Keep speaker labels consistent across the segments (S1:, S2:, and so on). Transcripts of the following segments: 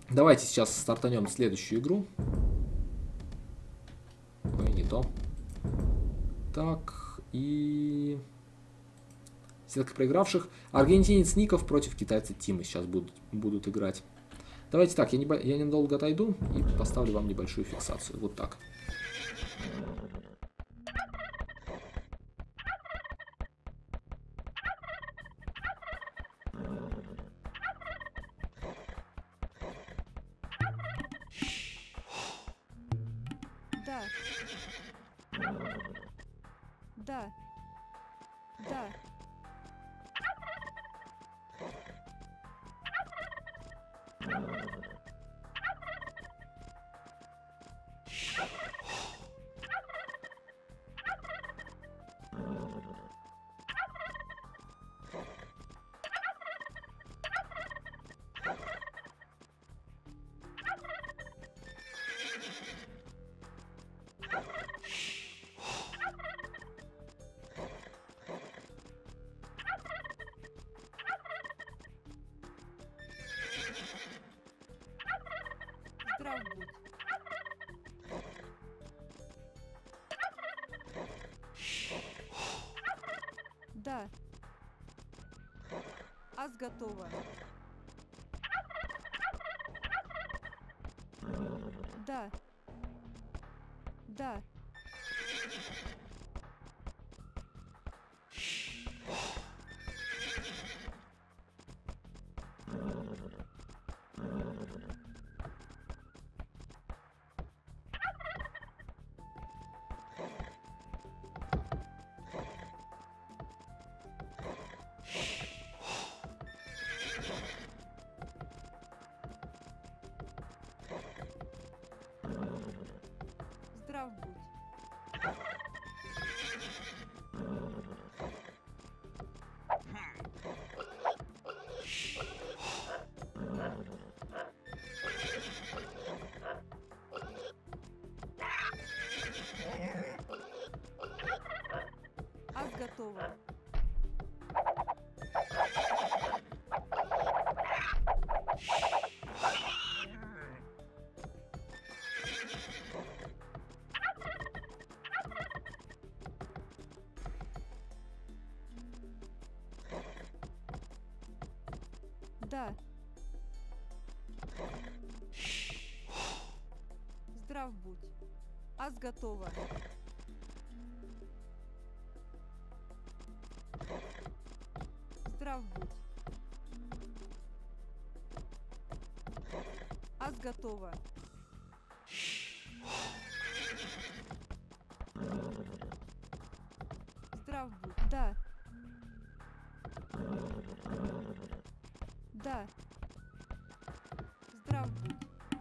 S1: Давайте сейчас стартанем следующую игру. Ой, не то. Так, и... Сетка проигравших. Аргентинец Ников против китайца Тимы сейчас будут играть. Давайте так, я недолго отойду и поставлю вам небольшую фиксацию. Вот так.
S2: Да. Да. Да. Здрав будь. Да. Ас готова. Да. Да. Здрав будь. Ас готова. Да. Здрав будь. Ас готова. Здрав будь. Ас готова. Здрав будь. Да. Да. Здрав будь.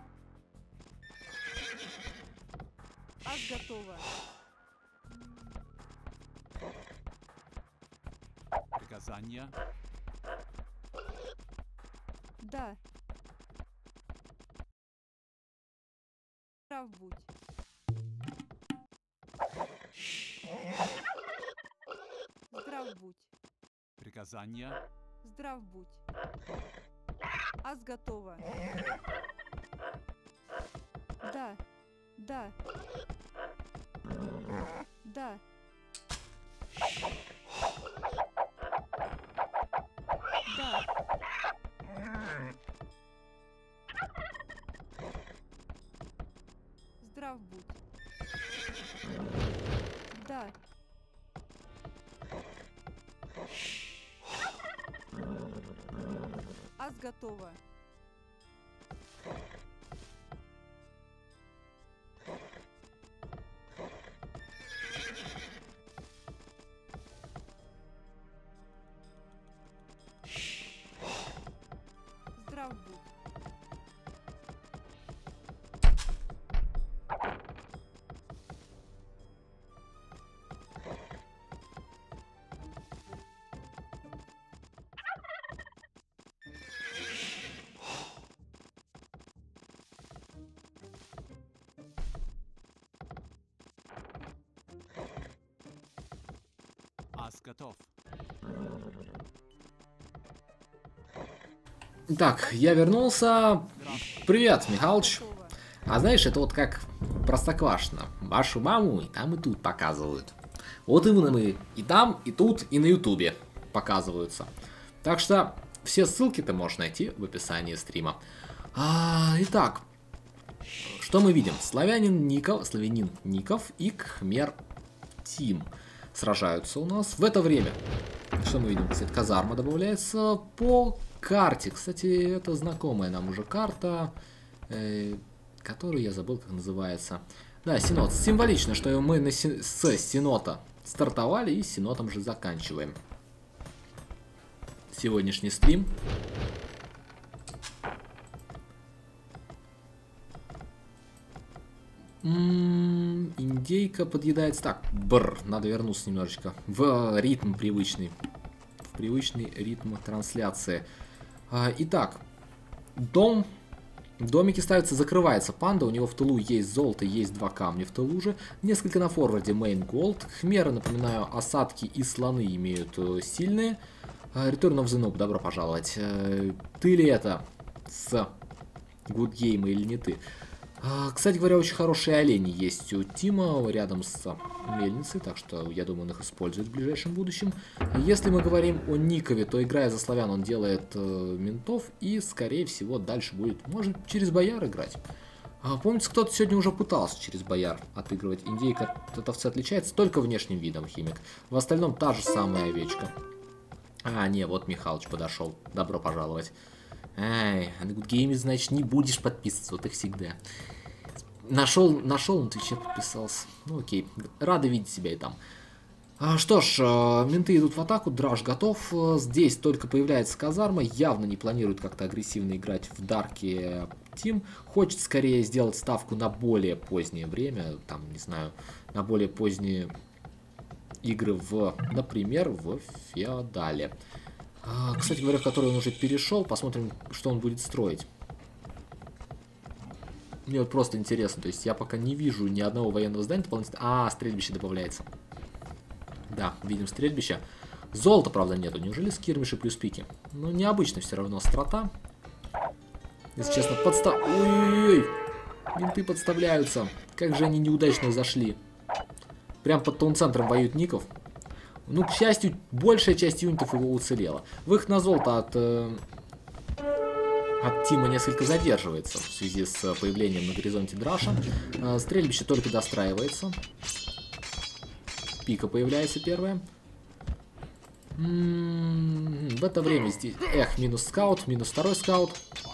S2: Ас готова.
S3: Приказания.
S2: Да. Здрав будь. Здрав будь.
S3: Приказания.
S2: Здрав будь. Ас готова. Да. Да. Да. Да. Здрав будь. Да. Ас готова. Здрав будь.
S3: Ас готов.
S1: Так, я вернулся. Привет, Михалыч.
S2: Готово.
S1: А знаешь, это вот как Простоквашино. Вашу маму и там, и тут показывают. Вот именно мы и там, и тут, и на ютубе показываются. Так что все ссылки ты можешь найти в описании стрима. Итак, что мы видим? Славянин Ников и Кхмер Тим сражаются у нас. В это время, что мы видим? Кстати, казарма добавляется по карте. Кстати, это знакомая нам уже карта, которую я забыл, как называется. Да, Синод. Символично, что мы с Синота стартовали и с Синотом же заканчиваем сегодняшний стрим. Индейка подъедается. Так, надо вернуться немножечко в ритм привычный. В привычный ритм трансляции. Итак, домики ставятся, закрывается панда, у него в тылу есть золото, есть 2 камня в тылу же, несколько на форварде Main Gold, Хмеры, напоминаю, осадки и слоны имеют сильные. Return of the Noob, добро пожаловать. Ты ли это с Good Game или не ты? Кстати говоря, очень хорошие олени есть у Тима рядом с мельницей, так что я думаю, он их использует в ближайшем будущем. Если мы говорим о Никове, то играя за славян, он делает ментов и, скорее всего, дальше будет, может, через бояр играть. Помните, кто-то сегодня уже пытался через бояр отыгрывать. Индейка от овцы отличается только внешним видом, химик. В остальном та же самая овечка. Не, вот Михалыч подошел. Добро пожаловать. Ай, на Good Game, значит, не будешь подписываться, вот и всегда. Нашел на Твиче, подписался. Ну окей, рады видеть себя и там. Что ж, менты идут в атаку, драж готов. Здесь только появляется казарма, явно не планирует как-то агрессивно играть в Дарке Тим. Хочет скорее сделать ставку на более позднее время, там, не знаю, на более поздние игры например, в Феодале. Кстати говоря, в который он уже перешел, посмотрим, что он будет строить. Мне вот просто интересно, то есть я пока не вижу ни одного военного здания дополнительного. Стрельбище добавляется. Да, видим стрельбище. Золота, правда, нету. Неужели скирмиши плюс пики? Ну, необычно все равно страта. Если честно, Ой-ой-ой! Менты подставляются. Как же они неудачно зашли. Прям под таун-центром воюют Ников. Ну, к счастью, большая часть юнитов его уцелела. Выход на золото от Тима несколько задерживается в связи с появлением на горизонте Драша. Стрельбище только достраивается. Пика появляется первая. В это время здесь... минус скаут, минус второй скаут.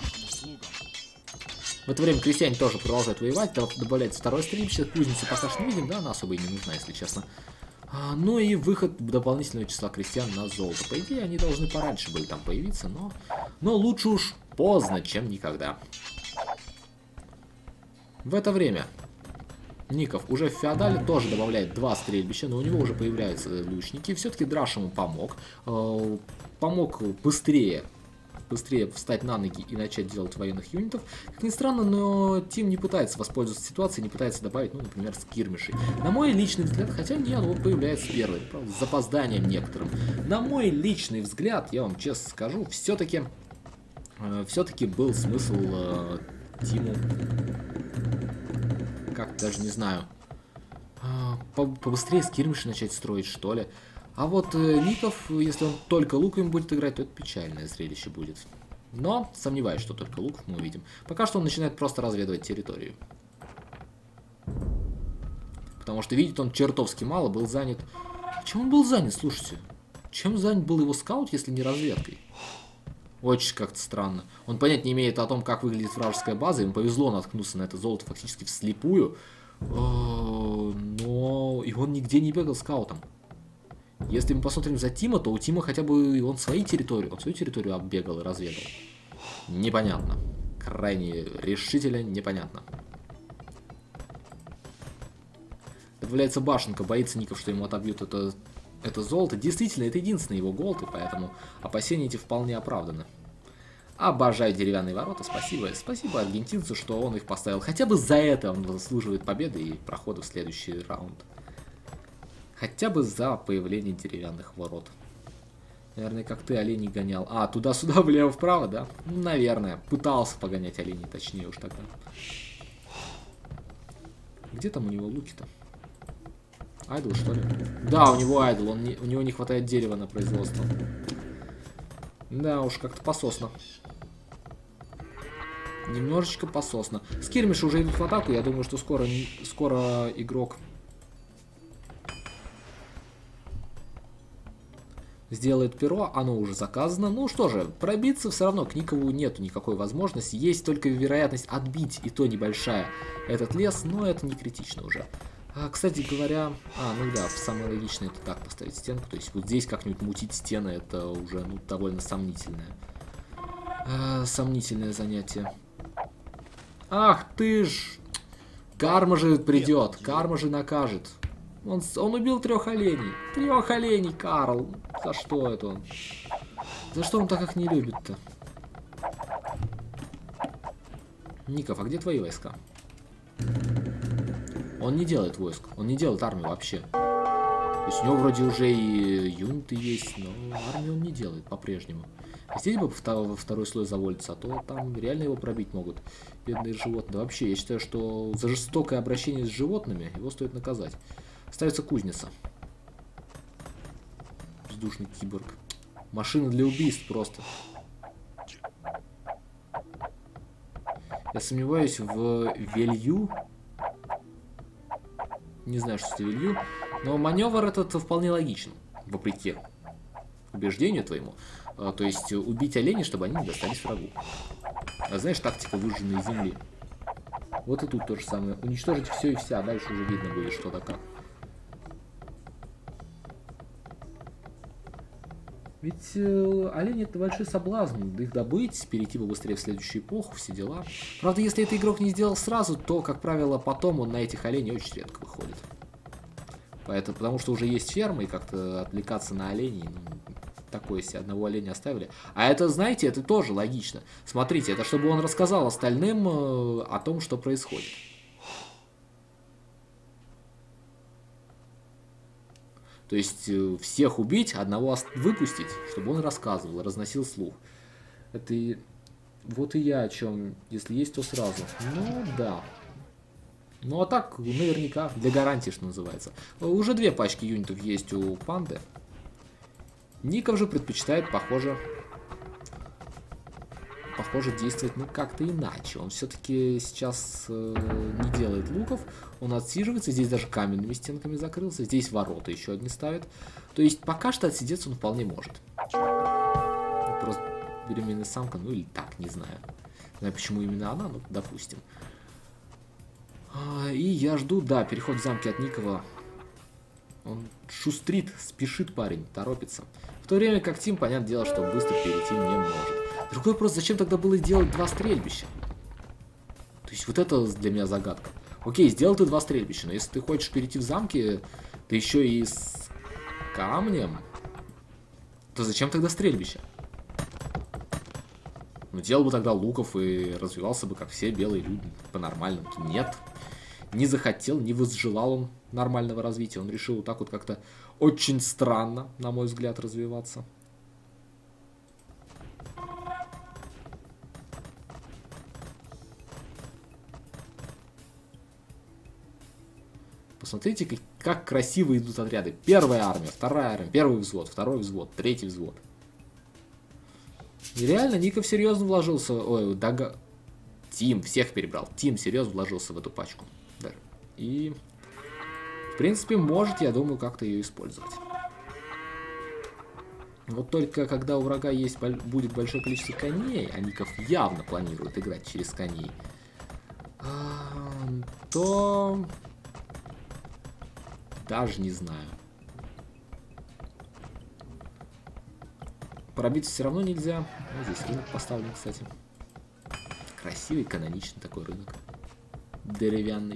S1: В это время крестьяне тоже продолжают воевать. Добавляется второй стрельбище. Кузницу пока что не видим, да, она особо и не нужна, если честно. Ну и выход дополнительного числа крестьян на золото. По идее, они должны пораньше были там появиться, но лучше уж поздно, чем никогда. В это время Ников уже в Феодале тоже добавляет 2 стрельбища, но у него уже появляются лучники. Все-таки Драш ему помог. Помог быстрее встать на ноги и начать делать военных юнитов. Как ни странно, но Тим не пытается воспользоваться ситуацией, не пытается добавить, ну, например, скирмишей. На мой личный взгляд, хотя нет, он появляется первый, правда, с запозданием некоторым. На мой личный взгляд, я вам честно скажу, все-таки был смысл Тиму, как даже не знаю, побыстрее скирмиши начать строить, что ли. А вот Ников, если он только луком будет играть, то это печальное зрелище будет. Но сомневаюсь, что только луков мы увидим. Пока что он начинает просто разведывать территорию. Потому что, видит он чертовски мало, был занят... Чем он был занят, слушайте? Чем занят был его скаут, если не разведкой? Очень как-то странно. Он понять не имеет о том, как выглядит вражеская база. Ему повезло наткнуться на это золото фактически вслепую. Но и он нигде не бегал скаутом. Если мы посмотрим за Тима, то у Тима хотя бы он свою территорию оббегал и разведал. Непонятно. Крайне решительно непонятно. Добавляется башенка, боится Ников, что ему отобьют это золото. Действительно, это единственный его голд, и поэтому опасения эти вполне оправданы. Обожаю деревянные ворота, спасибо. Спасибо аргентинцу, что он их поставил. Хотя бы за это он заслуживает победы и прохода в следующий раунд. Хотя бы за появление деревянных ворот. Наверное, как ты оленей гонял. А, туда-сюда, влево-вправо, да? Ну, наверное. Пытался погонять оленей, точнее уж тогда. Где там у него луки-то? Айдл, что ли? Да, у него айдл. У него не хватает дерева на производство. Да, уж как-то пососно. Немножечко пососно. Скирмиши уже идут в атаку. Я думаю, что скоро игрок сделает перо. Оно уже заказано. Ну что же, пробиться все равно к Никову нету никакой возможности. Есть только вероятность отбить, и то небольшая, этот лес. Но это не критично уже. Кстати говоря, ну да, самое логичное это так поставить стенку. То есть вот здесь как-нибудь мутить стены, это уже довольно сомнительное. Сомнительное занятие. Ах ты ж! Карма же придет, карма же накажет. Он убил 3 оленей. 3 оленей, Карл. За что это он? За что он так их не любит-то? Ников, а где твои войска? Он не делает войск, он не делает армию вообще. То есть у него вроде уже и юниты есть, но армию он не делает по-прежнему. Здесь бы во второй слой заволиться, а то там реально его пробить могут бедные животные. Вообще, я считаю, что за жестокое обращение с животными его стоит наказать. Ставится кузница. Воздушный киборг. Машина для убийств просто. Я сомневаюсь в Велью. Не знаю, что это Велью. Но маневр этот вполне логичен. Вопреки убеждению твоему. То есть убить оленей, чтобы они не достались врагу. А знаешь, тактика выжженной земли. Вот и тут то же самое. Уничтожить все и вся. Дальше уже видно будет, что да как. Ведь олени это большой соблазн. Их добыть, перейти побыстрее в следующую эпоху, все дела. Правда, если этот игрок не сделал сразу, то, как правило, потом он на этих оленей очень редко выходит. Поэтому, потому что уже есть ферма, и как-то отвлекаться на оленей, ну, такое себе, одного оленя оставили. А это, знаете, это тоже логично. Смотрите, это чтобы он рассказал остальным о том, что происходит. То есть всех убить, одного выпустить, чтобы он рассказывал, разносил слух. Это и... Вот и я о чем. Если есть, то сразу. Ну да. Ну а так, наверняка, для гарантии, что называется. Уже 2 пачки юнитов есть у панды. Ников же предпочитает, похоже, действовать, ну, как-то иначе. Он все-таки сейчас не делает луков, он отсиживается, здесь даже каменными стенками закрылся, здесь ворота еще одни ставит. То есть пока что отсидеться он вполне может. Просто беременная самка, ну или так, не знаю. Не знаю, почему именно она, но допустим. И я жду, да, переход в замки от Никова. Он шустрит, спешит парень, торопится. В то время как Тим, понятное дело, что быстро перейти не может. Другой вопрос, зачем тогда было делать 2 стрельбища? То есть вот это для меня загадка. Окей, сделал ты 2 стрельбища, но если ты хочешь перейти в замки, да еще и с камнем, то зачем тогда стрельбища? Ну, делал бы тогда луков и развивался бы, как все белые люди, по-нормальному. Нет, не захотел, не возжелал он нормального развития. Он решил вот так вот как-то очень странно, на мой взгляд, развиваться. Посмотрите, как красиво идут отряды. Первая армия, вторая армия, первый взвод, второй взвод, третий взвод. И реально, Ников серьезно вложился. Ой, Тим всех перебрал. Тим серьезно вложился в эту пачку. Да. И, в принципе, может, я думаю, как-то ее использовать. Вот только когда у врага будет большое количество коней, а Ников явно планирует играть через коней, то даже не знаю. Пробиться все равно нельзя. Ну, здесь рынок поставлен, кстати. Красивый, каноничный такой рынок. Деревянный.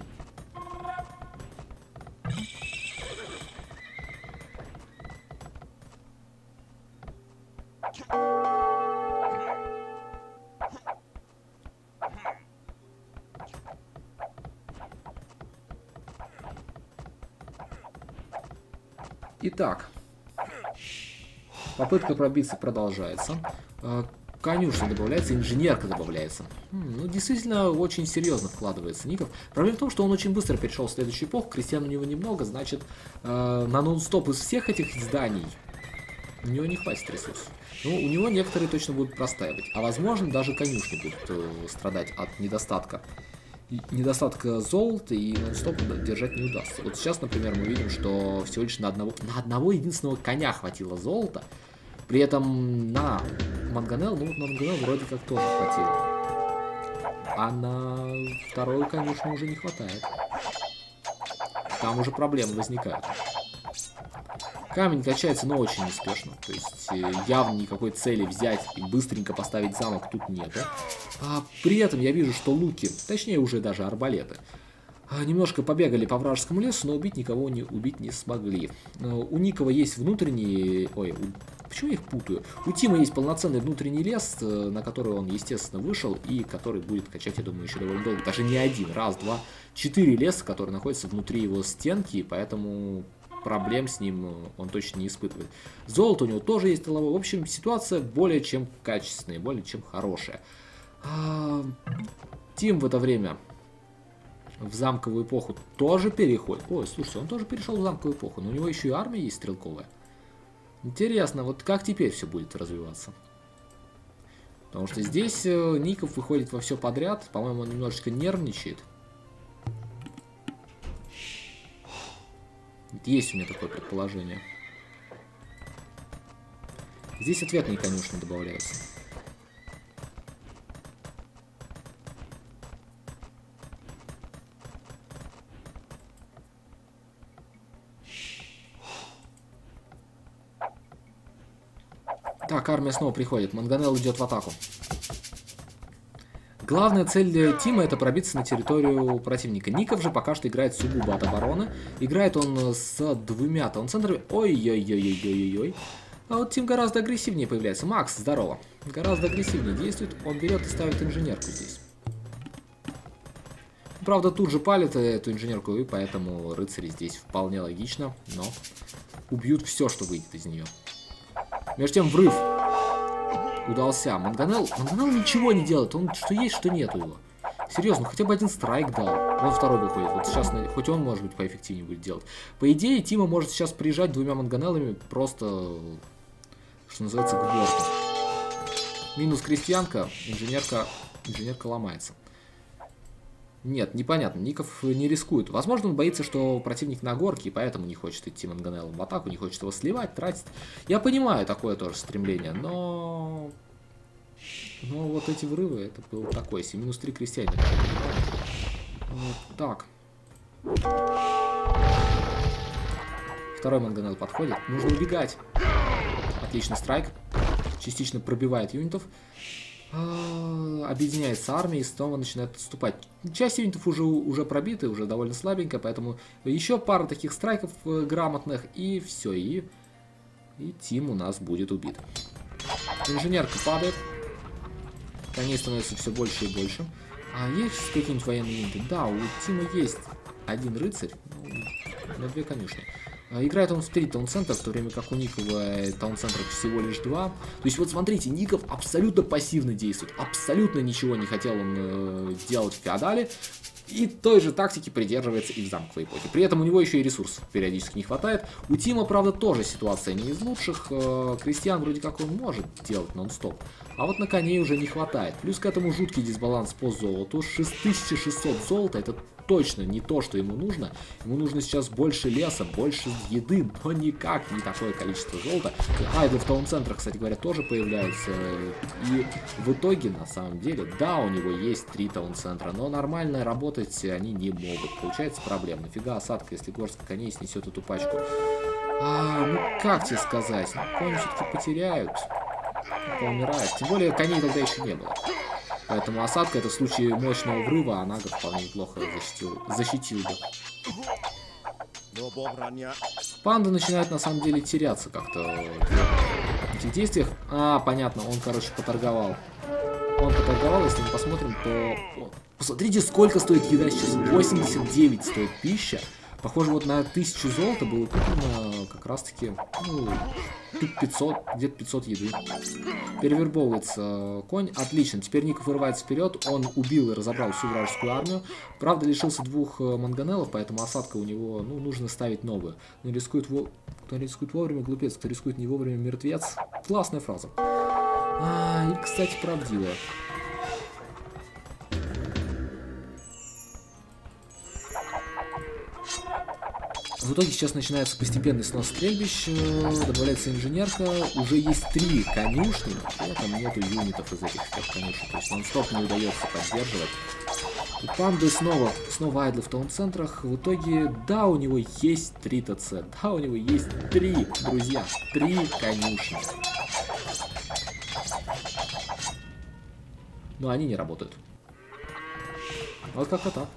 S1: Итак. Попытка пробиться продолжается. Конюшня добавляется, инженерка добавляется. Ну, действительно, очень серьезно вкладывается Ников. Проблема в том, что он очень быстро перешел в следующую эпоху, крестьян у него немного, значит, на нон-стоп из всех этих зданий у него не хватит ресурсов. Ну, у него некоторые точно будут простаивать, а возможно, даже конюшни будут страдать от недостатка. Недостатка золота, и нон-стоп держать не удастся. Вот сейчас, например, мы видим, что всего лишь на одного единственного коня хватило золота. При этом на Манганел, ну, на Манганел вроде как тоже хватило. А на вторую конюшню уже не хватает. Там уже проблемы возникают. Камень качается, но очень неспешно. То есть явно никакой цели взять и быстренько поставить замок тут нет. При этом я вижу, что луки, точнее уже даже арбалеты, немножко побегали по вражескому лесу, но убить никого убить не смогли. У Никова есть внутренний... Ой, почему я их путаю? У Тима есть полноценный внутренний лес, на который он, естественно, вышел, и который будет качать, я думаю, еще довольно долго. Даже не один, раз, два, 4 леса, которые находятся внутри его стенки, поэтому проблем с ним он точно не испытывает. Золото у него тоже есть тыловое. В общем, ситуация более чем качественная, более чем хорошая. Тим в это время в замковую эпоху тоже переходит. Ой, слушайте, он тоже перешел в замковую эпоху, но у него еще и армия есть стрелковая. Интересно, вот как теперь все будет развиваться? Потому что здесь Ников выходит во все подряд. По-моему, он немножечко нервничает. Есть у меня такое предположение. Здесь ответные конюшни добавляются. Так, армия снова приходит. Манганел идет в атаку. Главная цель Тима — это пробиться на территорию противника. Ников же пока что играет сугубо от обороны. Играет он с 2 таунцентрами. Ой-ой-ой-ой-ой-ой. А вот Тим гораздо агрессивнее появляется. Макс, здорово. Гораздо агрессивнее действует. Он берет и ставит инженерку здесь. Правда, тут же палит эту инженерку, и поэтому рыцари здесь вполне логично. Но убьют все, что выйдет из нее. Между тем врыв удался. Манганел ничего не делает. Он что есть, что нету его. Серьезно, хотя бы один страйк дал. Он второй выходит. Вот сейчас, хоть он, может быть, поэффективнее будет делать. По идее, Тима может сейчас приезжать 2 манганелами просто, что называется, к борту. Минус крестьянка, инженерка ломается. Нет, непонятно. Ников не рискует. Возможно, он боится, что противник на горке, и поэтому не хочет идти Манганелом в атаку, не хочет его сливать, тратить. Я понимаю такое тоже стремление, но вот эти врывы, это был такой себе. Минус 3 крестьянина. Вот так. Второй Манганел подходит. Нужно убегать. Отличный страйк. Частично пробивает юнитов. Объединяется армия и снова начинает отступать. Часть юнитов уже пробиты, уже довольно слабенько, поэтому еще пара таких страйков грамотных, и все, и Тим у нас будет убит. Инженерка падает. Коней становится все больше и больше. А есть какие-нибудь военные юниты? Да, у Тима есть один рыцарь, на 2 конюшни. Играет он в 3 таунцентра, в то время как у Никова таунцентров всего лишь 2. То есть вот смотрите, Ников абсолютно пассивно действует. Абсолютно ничего не хотел он делать в феодале. И той же тактики придерживается и в замковой эпохе. При этом у него еще и ресурсов периодически не хватает. У Тима, правда, тоже ситуация не из лучших. Крестьян вроде как он может делать нон-стоп. А вот на коней уже не хватает. Плюс к этому жуткий дисбаланс по золоту. 6600 золота — это точно не то, что ему нужно. Ему нужно сейчас больше леса, больше еды, но никак не такое количество золота. Айдлы в таун-центрах, кстати говоря, тоже появляются. И в итоге, на самом деле, да, у него есть 3 таун-центра, но нормально работать они не могут. Получается проблема. Нафига осадка, если горстка коней снесет эту пачку? Ну, как тебе сказать? Кони все-таки потеряют. Поумирают. Тем более, коней тогда еще не было. Поэтому осадка — это в случае мощного врыва, а Нага вполне неплохо защитил бы. Панда начинает на самом деле теряться как-то в этих действиях. Понятно, он, короче, поторговал. Если мы посмотрим, то... Посмотрите, сколько стоит еда сейчас. 89 стоит пища. Похоже, вот на 1000 золота было куплено как раз-таки, ну, тут 500, где-то 500 еды. Перевербовывается конь. Отлично. Теперь Ников вырывается вперед. Он убил и разобрал всю вражескую армию. Правда, лишился 2 манганелов, поэтому осадка у него, ну, нужно ставить новую. Но рискует кто рискует вовремя, глупец. Кто рискует не вовремя, мертвец. Классная фраза. И, кстати, правдивая. В итоге сейчас начинается постепенный снос стрельбищ, добавляется инженерка, уже есть 3 конюшни, но там нету юнитов из этих 3 конюшен, то есть нон-стоп не удается поддерживать. У панды снова айдлы в таун-центрах, в итоге, да, у него есть 3 ТЦ, да, у него есть 3, друзья, 3 конюшни. Но они не работают. Вот как-то так.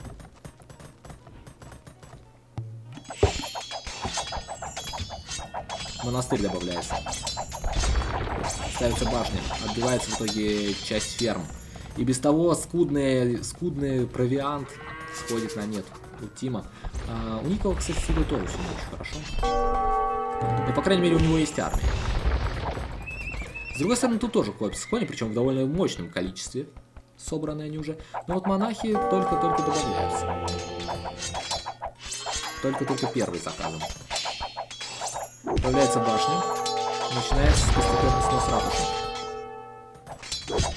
S1: Монастырь добавляется. Ставится башня. Отбивается в итоге часть ферм. И без того скудный провиант сходит на нет у Тима. У Никола, кстати, всегда тоже все не очень хорошо. Но, по крайней мере, у него есть армия. С другой стороны, тут тоже копятся кони, причем в довольно мощном количестве. Собраны они уже. Но вот монахи только-только добавляются. Только-только первый заказом. Появляется башня. Начинается постепенно снос ратуши.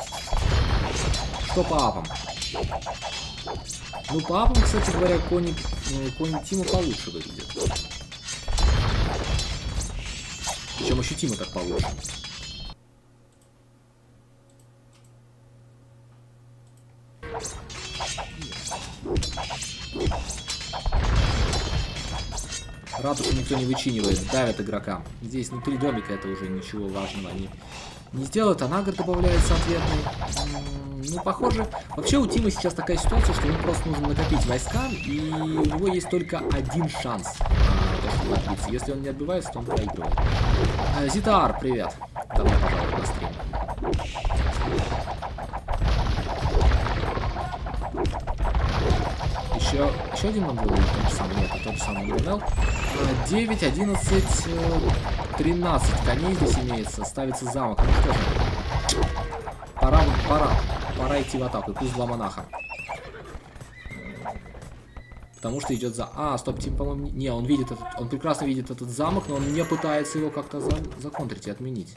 S1: Что по апам? Ну, по апам, кстати говоря, кони Тима получше выглядят. Причем ощутимо так получше. Ратушу никто не вычинивает, давят игрока. Здесь внутри домика это уже ничего важного они не сделают, а наград добавляется ответный. Ну, похоже, вообще у Тима сейчас такая ситуация, что ему просто нужно накопить войска, и у него есть только один шанс на то, чтобы отбиться. Если он не отбивается, то он проигрывает. Зитар, привет. Добро пожаловать на стрим. Еще один мангал, тот же самый, нет, тот же самый мангал. 9, 11, 13 коней здесь имеется, ставится замок. Ну что же, пора идти в атаку, и пусть 2 монаха. Потому что идет за... стоп, Тим, по-моему, не, он видит он прекрасно видит этот замок, но он не пытается его как-то законтрить и отменить.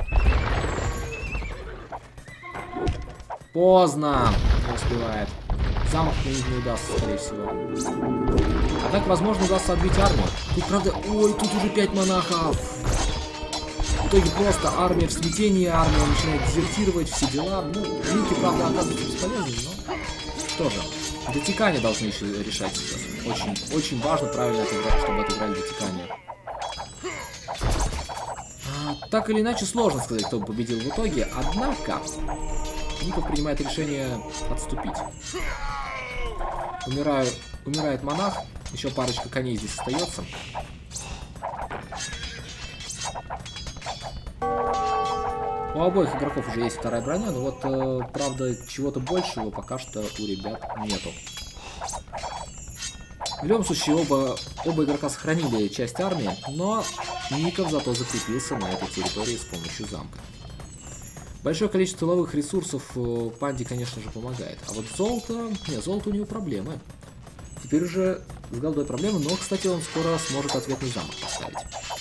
S1: Поздно, не успевает. Замок не удастся, скорее всего. Однако, возможно, удастся отбить армию. Тут, правда... Ой, тут уже 5 монахов. В итоге просто армия в смятении, армия начинает дезертировать, все дела. Ну, Ники, правда, оказываются бесполезными, но... Что же, дотекание должны еще решать сейчас. Очень важно правильно отыграть, чтобы отыграли дотекание. Так или иначе, сложно сказать, кто победил в итоге. Однако, Ников принимает решение отступить. Умирает монах. Еще парочка коней здесь остается. У обоих игроков уже есть 2-я броня, но вот, правда, чего-то большего пока что у ребят нету. В любом случае, оба игрока сохранили часть армии, но Ников зато закрепился на этой территории с помощью замка. Большое количество тыловых ресурсов панде, конечно же, помогает. А вот золото... Нет, золото у него проблемы. Теперь уже с голдой проблемы, но, кстати, он скоро сможет ответный замок поставить.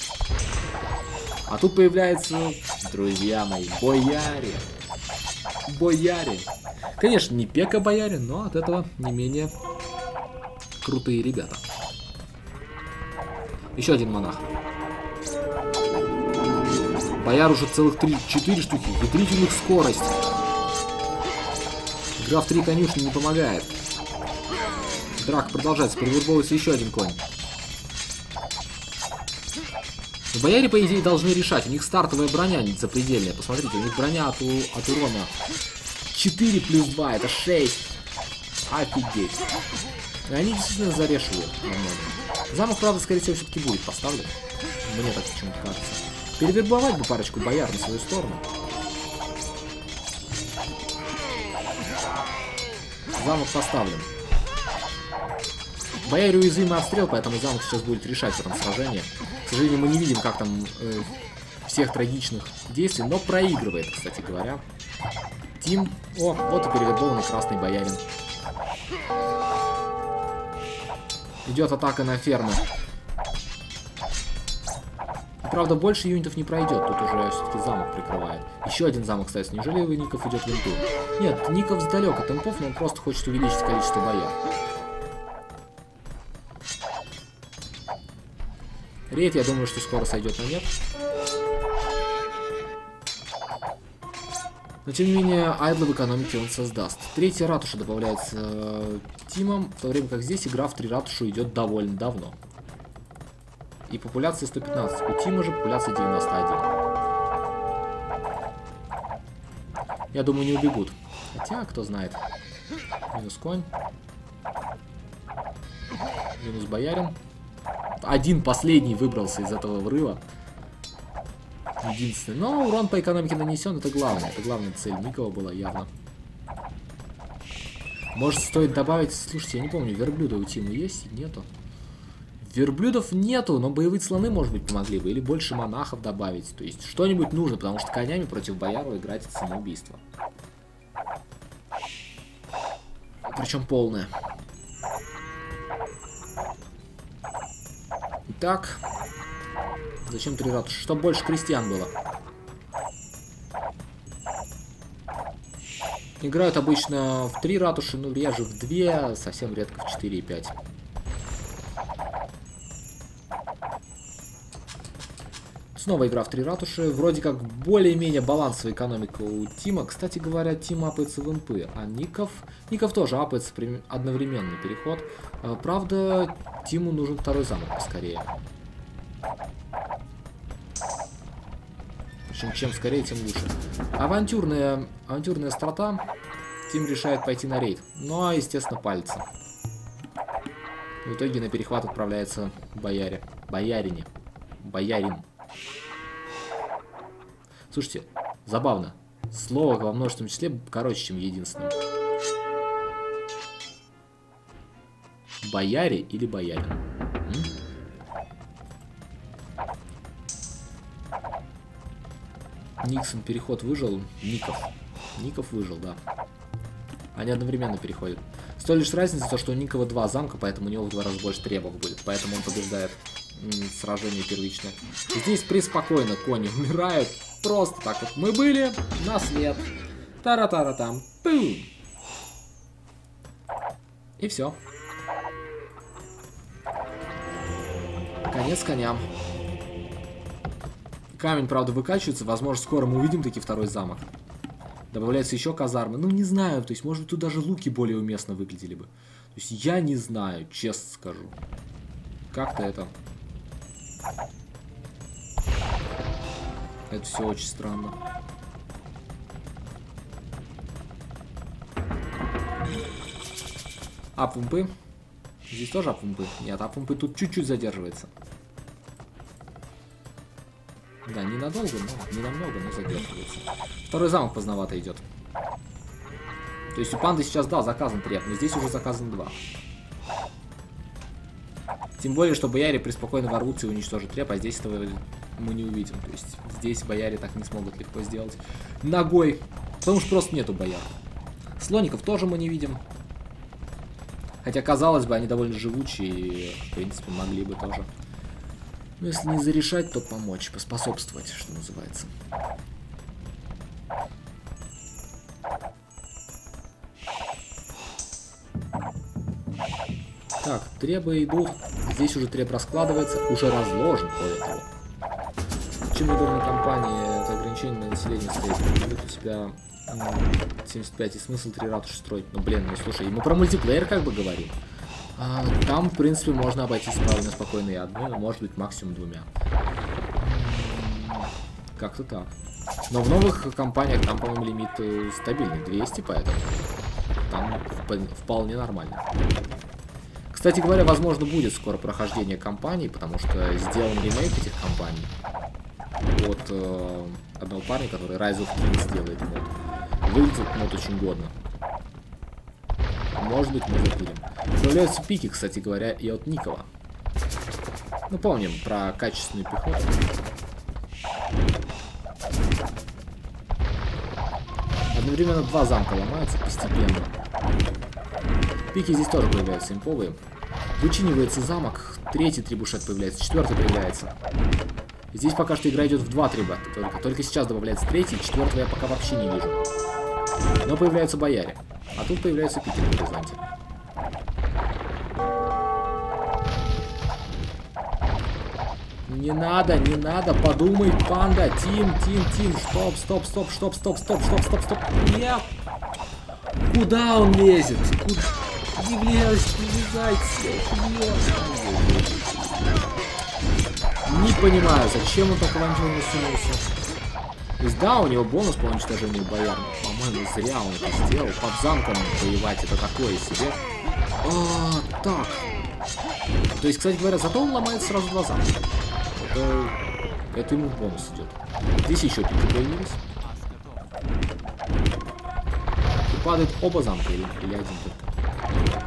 S1: А тут появляется, друзья мои, бояре. Бояре. Конечно, не пека бояре, но от этого не менее крутые ребята. Еще один монах. Бояр уже целых 4 штуки. Ядрить у них скорость. Игра в 3 конюшни не помогает. Драка продолжается. Перевербовывается еще один конь. Но бояре, по идее, должны решать. У них стартовая броня запредельная. Посмотрите, у них броня от урона 4 плюс 2. Это 6. Офигеть. И они действительно зарешивают. Замок, правда, скорее всего, все-таки будет поставлен. Мне так почему-то кажется. Перевербовать бы парочку бояр на свою сторону. Замок поставлен. Бояре уязвимый отстрел, поэтому замок сейчас будет решать в этом сражении. К сожалению, мы не видим, как там всех трагичных действий, но проигрывает, кстати говоря. Тим. О, вот и перевербованный красный боярин. Идет атака на фермы. Правда, больше юнитов не пройдет, тут уже все-таки замок прикрывает. Еще один замок ставится. Неужели Ников идет в инту? Нет, Ников сдалек от импов, но он просто хочет увеличить количество бояр. Рейд, я думаю, что скоро сойдет на нет. Но тем не менее, айдла в экономике он создаст. Третья ратуша добавляется Тимом, в то время как здесь игра в 3 ратуши идет довольно давно. И популяция 115. У Тима же популяция 91. Я думаю, не убегут. Хотя, кто знает. Минус конь. Минус боярин. Один последний выбрался из этого врыва. Единственный. Но урон по экономике нанесен, это главное. Это главная цель Никова была явно. Может, стоит добавить... Слушайте, я не помню, верблюда у Тима есть? Нету. Верблюдов нету, но боевые слоны, может быть, помогли бы. Или больше монахов добавить. То есть, что-нибудь нужно, потому что конями против бояру играть это самоубийство. Причем полное. Итак... Зачем 3 ратуши? Чтобы больше крестьян было. Играют обычно в 3 ратуши, ну реже в 2, совсем редко в 4 и 5. Снова игра в 3 ратуши. Вроде как более-менее балансовая экономика у Тима. Кстати говоря, Тим апается в импы, а Ников тоже апается одновременный переход. Правда, Тиму нужен второй замок поскорее. Причем, чем скорее, тем лучше. Авантюрная страта. Тим решает пойти на рейд. Ну, а, естественно, пальцы. В итоге на перехват отправляется боярин. Слушайте, забавно. Слово во множественном числе короче, чем в единственном. Бояре или боярин? Никсон переход выжил. Ников выжил, да. Они одновременно переходят. С той лишь разницей, то, что у Никова 2 замка, поэтому у него в 2 раза больше требов будет. Поэтому он побеждает сражение первичное. Здесь преспокойно кони умирают. Просто так вот. Мы были, нас нет. Тара-тара-там. Пум. И все. Конец коням. Камень, правда, выкачивается. Возможно, скоро мы увидим таки второй замок. Добавляются еще казармы. Ну, не знаю. То есть, может быть, тут даже луки более уместно выглядели бы. То есть, я не знаю, честно скажу. Как-то это... Это все очень странно. Ап-вумпы. Здесь тоже ап-вумпы. Нет, ап-вумпы тут чуть-чуть задерживается. Да, ненадолго, но не намного, но задерживается. Второй замок поздновато идет. То есть у панды сейчас, да, заказан треп, но здесь уже заказан 2. Тем более, что бояре преспокойно ворвутся и уничтожат треп, а здесь этого мы не увидим. То есть здесь бояре так не смогут легко сделать. Ногой. Потому что просто нету бояр. Слоников тоже мы не видим. Хотя, казалось бы, они довольно живучие и, в принципе, могли бы тоже. Но если не зарешать, то помочь, поспособствовать, что называется. Так, требы идут. Здесь уже треб раскладывается. Уже разложен, более того. Чем удобнее компании, это ограничение на население стоит. Будет у тебя 75 и смысл 3 ратуши строить. Ну, блин, ну слушай, мы про мультиплеер как бы говорим. Там, в принципе, можно обойтись вполне спокойно и одной, но может быть максимум 2. Как-то так. Но в новых компаниях там, по-моему, лимит стабильный, 200, поэтому там вполне нормально. Кстати говоря, возможно, будет скоро прохождение кампаний, потому что сделан ремейк этих компаний от одного парня, который Rise of Kings делает мод. Выглядит мод очень годно. может быть, мы запилим. Появляются пики, кстати говоря, и от Никова. Ну, помним про качественную пехоту. Одновременно 2 замка ломаются постепенно. Пики здесь тоже появляются имповые. Вычинивается замок, 3-й трибушет появляется, 4-й появляется. Здесь пока что игра идет в 2 триба, только сейчас добавляется 3-й, 4-го я пока вообще не вижу. Но появляются бояре, а тут появляются пики на горизонте. Не надо, не надо, подумай, панда, Тим, стоп, нет! Куда он лезет? Куда? Не влезайте, не понимаю, зачем он так авантюрно сунулся. То есть, да, у него бонус по уничтожению бояр. По-моему, зря он это сделал. Под замком воевать это такое себе. Так. То есть, кстати говоря, зато он ломает сразу 2 замка. Это ему в бонус идет. Здесь еще пики появились. И падает оба замка или один только.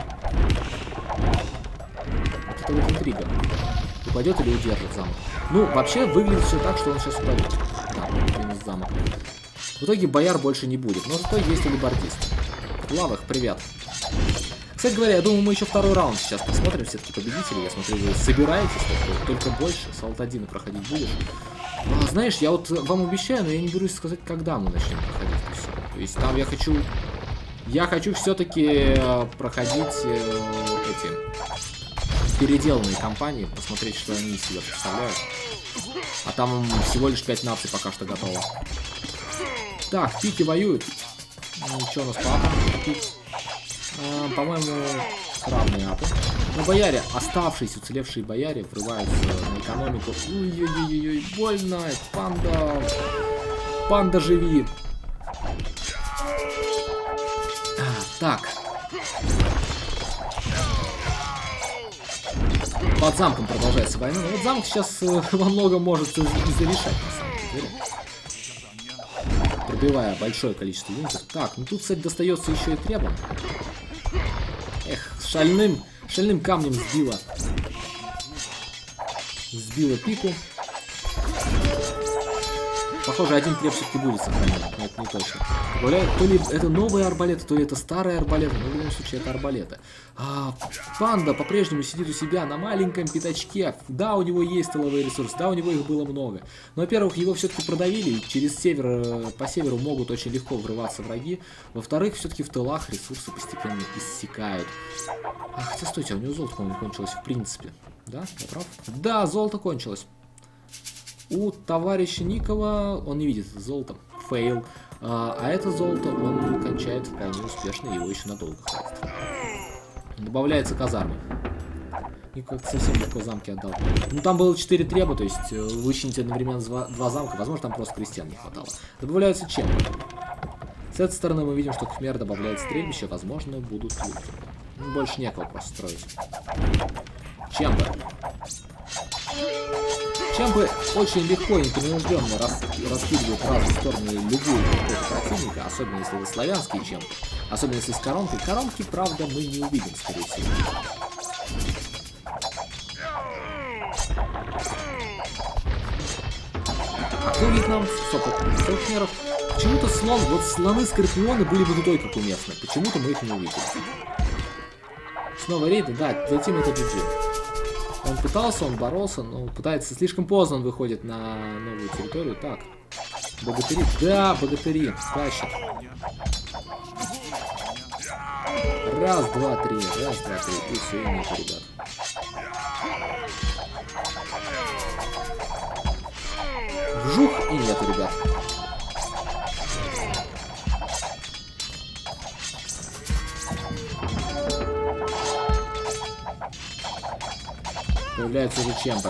S1: Это вот интрига. Упадет или удержит замок. Ну, вообще выглядит все так, что он сейчас упадет. Да, минус замок. В итоге бояр больше не будет, но зато есть алибардист. Лавах, привет. Кстати говоря, я думаю, мы еще 2-й раунд сейчас посмотрим, все-таки победители. Я смотрю, вы собираетесь, только больше, с Алтадина проходить будешь. Знаешь, я вот вам обещаю, но я не берусь сказать, когда мы начнем проходить это все. То есть там я хочу все-таки проходить эти переделанные кампании, посмотреть, что они из себя представляют. А там всего лишь 5 наций пока что готово. Так, пики воюют. Что у нас по апам? По-моему, равные апы. Но бояре, оставшиеся, уцелевшие бояре, врываются на экономику. Ой-ой-ой, больно, панда. Панда, живи. Так. Под замком продолжается война. Но вот замок сейчас во многом может и зарешать, на самом деле. Пробивая большое количество юнитов. Так, ну тут, кстати, достается еще и требам. Эх, шальным камнем сбила пику. Похоже, один треб все-таки будет сохранен, но это не точно. Говорят, то ли это новые арбалеты, то ли это старые арбалеты, но в любом случае это арбалеты. Панда по-прежнему сидит у себя на маленьком пятачке. Да, у него есть тыловые ресурсы, да, у него их было много. Но, во-первых, его все-таки продавили, и через север, по северу могут очень легко врываться враги. Во-вторых, все-таки в тылах ресурсы постепенно иссякают. Хотя, стойте, а у него золото, по-моему, кончилось в принципе. Да, я прав? Да, золото кончилось. У товарища Никова он не видит золото. Фейл. А это золото он кончает вполне успешно, его еще надолго хватит. Добавляется казарма. И как-то совсем легко замки отдал. Ну там было 4 треба, то есть вычините одновременно 2 замка. Возможно, там просто крестьян не хватало. Добавляются чемпы. С этой стороны мы видим, что Кхмер добавляет стрельбище. Возможно, будут луки. Ну, больше некого просто строить. Чемпы. Чемпы очень легко и непринужденно раскидывают в разные стороны любую противника, особенно если это славянские чемпы, особенно если с коронкой. Коронки, правда, мы не увидим, скорее всего. А кто видит нам Скорпионов? Почему-то слон, вот слоны-скорпионы были бы не только как уместны, почему-то мы их не увидели. Снова рейды, да, затем это GG. Он пытался, он боролся, но пытается слишком поздно, он выходит на новую территорию. Так, богатыри, да, богатыри, тащат. Раз, два, три, и все, и нету, ребят. Вжух, и нету, ребят. Появляются уже чемпы.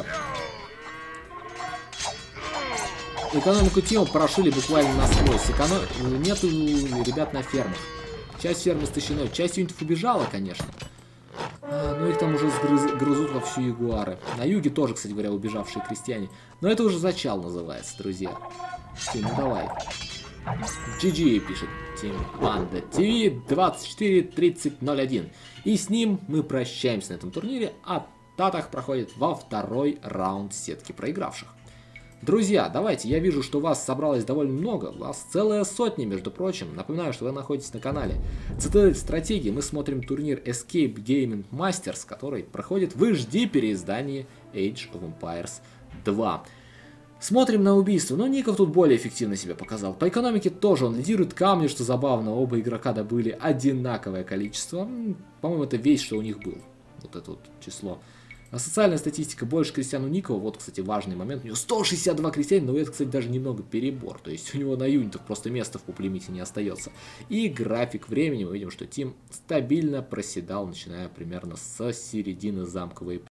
S1: Экономику Тима прошили буквально насквозь. Нету ребят на фермах. Часть фермы истощена, часть юнитов убежала, конечно. Но их там уже грызут вовсю ягуары. На юге тоже, кстати говоря, убежавшие крестьяне. Но это уже зачал называется, друзья. Все, ну давай. GG, пишет Team Panda TV 24:30:01. И с ним мы прощаемся на этом турнире, а Татах проходит во второй раунд сетки проигравших. Друзья, давайте, я вижу, что вас собралось довольно много, вас целая сотня, между прочим. Напоминаю, что вы находитесь на канале Цитадель Стратегии. Мы смотрим турнир Escape Gaming Masters, который проходит в HD переиздании Age of Empires 2. Смотрим на убийство. Ну, Ников тут более эффективно себя показал. По экономике тоже он лидирует. Камни, что забавно, оба игрока добыли одинаковое количество. По-моему, это весь, что у них был. Вот это вот число. А социальная статистика: больше крестьян у Никова. Вот, кстати, важный момент. У него 162 крестьянина, но это, кстати, даже немного перебор. То есть у него на юнитах просто места в пуплимите не остается. И график времени. Мы видим, что Тим стабильно проседал, начиная примерно с середины замковой